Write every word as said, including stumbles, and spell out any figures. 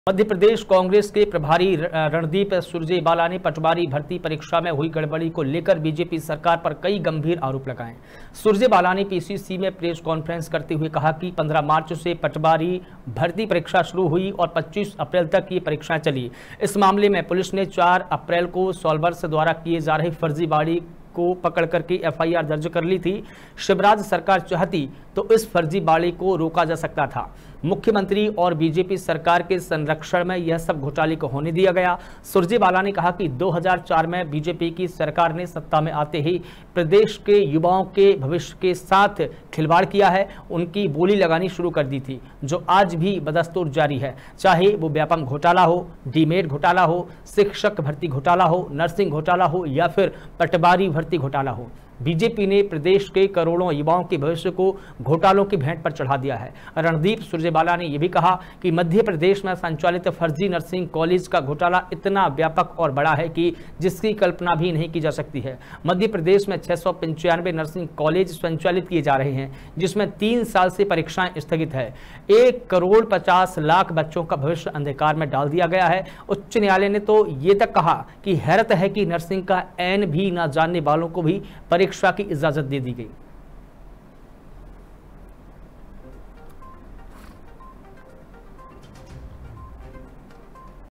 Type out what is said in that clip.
मध्य प्रदेश कांग्रेस के प्रभारी रणदीप सुरजेवाला ने पटवारी भर्ती परीक्षा में हुई गड़बड़ी को लेकर बीजेपी सरकार पर कई गंभीर आरोप लगाए। सुरजेवाला ने पीसीसी में प्रेस कॉन्फ्रेंस करते हुए कहा कि पंद्रह मार्च से पटवारी भर्ती परीक्षा शुरू हुई और पच्चीस अप्रैल तक ये परीक्षाएं चली। इस मामले में पुलिस ने चार अप्रैल को सॉल्वर्स द्वारा किए जा रहे फर्जीवाड़े को पकड़ करके एफआईआर दर्ज कर ली थी। शिवराज सरकार चाहती तो इस फर्जीवाड़े को रोका जा सकता था। मुख्यमंत्री और बीजेपी सरकार के संरक्षण में यह सब घोटाले को होने दिया गया। सुरजेवाला ने कहा कि दो हज़ार चार में बीजेपी की सरकार ने सत्ता में आते ही प्रदेश के युवाओं के भविष्य के साथ खिलवाड़ किया है, उनकी बोली लगानी शुरू कर दी थी, जो आज भी बदस्तूर जारी है। चाहे वो व्यापम घोटाला हो, डीमेड घोटाला हो, शिक्षक भर्ती घोटाला हो, नर्सिंग घोटाला हो या फिर पटवारी भर्ती घोटाला हो, बीजेपी ने प्रदेश के करोड़ों युवाओं के भविष्य को घोटालों की भेंट पर चढ़ा दिया है। रणदीप सुरजेवाला ने यह भी कहा कि मध्य प्रदेश में संचालित फर्जी नर्सिंग कॉलेज का घोटाला इतना व्यापक और बड़ा है कि जिसकी कल्पना भी नहीं की जा सकती है। मध्य प्रदेश में छह सौ पंचानवे नर्सिंग कॉलेज संचालित किए जा रहे हैं, जिसमें तीन साल से परीक्षाएं स्थगित है। एक करोड़ पचास लाख बच्चों का भविष्य अंधकार में डाल दिया गया है। उच्च न्यायालय ने तो ये तक कहा कि हैरत है कि नर्सिंग का एन भी न जानने वालों को भी परीक्षा की इजाजत दे दी गई।